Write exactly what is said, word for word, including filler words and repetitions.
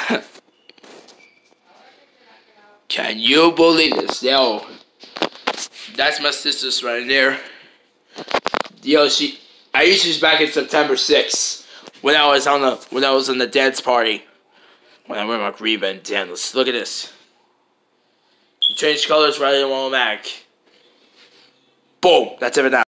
Can you believe this? Yo, that's my sister's right there. Yo, she. I used she's back in September sixth when I was on the when I was on the dance party. When I wear my Ray-Ban dance. Look at this. You change colors right in automatic. Boom. That's it for now.